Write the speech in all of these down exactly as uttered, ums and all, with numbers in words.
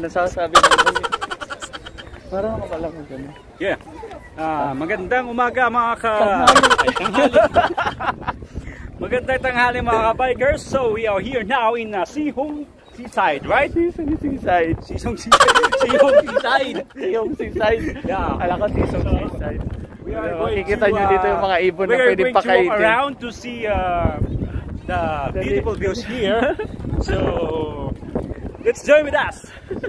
nasasabi ng ibon. Parang ako pala mo dyan. Yeah. Ah, magandang umaga mga ka... magandang tanghali mga ka-bikers. So we are here now in uh, Sihong Seaside, right? Sihong Seaside. Sihong Seaside. Sihong Seaside. Sihong Seaside. Yeah. Alam ko Sihong Seaside. We are going Makikita to, nyo dito yung mga ibon na pwede pakainin. We are going to walk around to see uh, the beautiful views here. So let's join with us.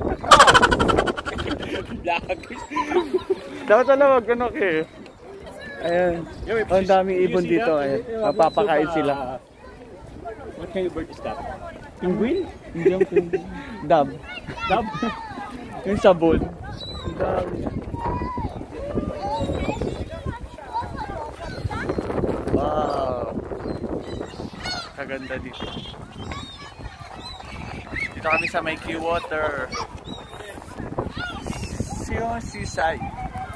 Dapat alam wag ganun kayo. Ayan. Oh, ang daming ibon dito. Ayan. Mapapakain sila. What kind of bird is that? Penguin? Hindi yung penguin. Dove. Dove? Yung sabon. Dove. Wow. Kaganda dito. Dito kami sa may Keywater. Sihong Seaside.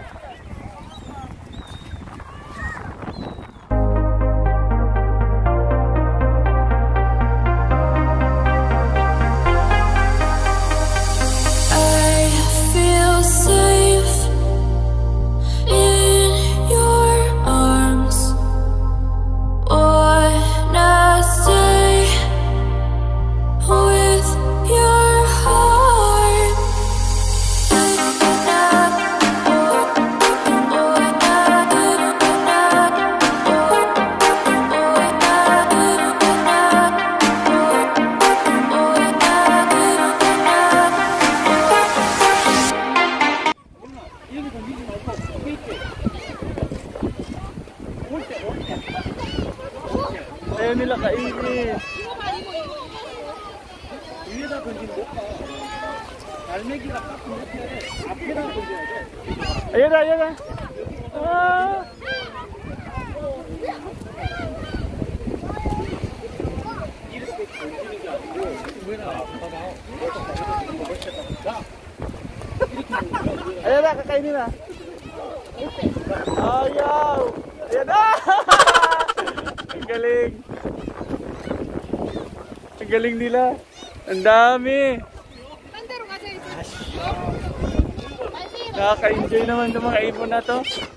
Ayaw nila kainin. Ayan na, ayan na. Ah! Ayan na, kakainin na. Ayaw! Ayan na! Ang galing! Ang galing nila! Ang dami! Nakaka-enjoy naman itong mga ibon na to.